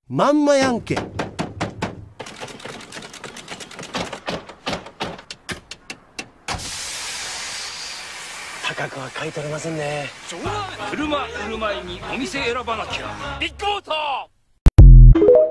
まんまやんけ。高くは買い取れませんね。 車売る前にお店選ばなきゃ。ビッグモーター。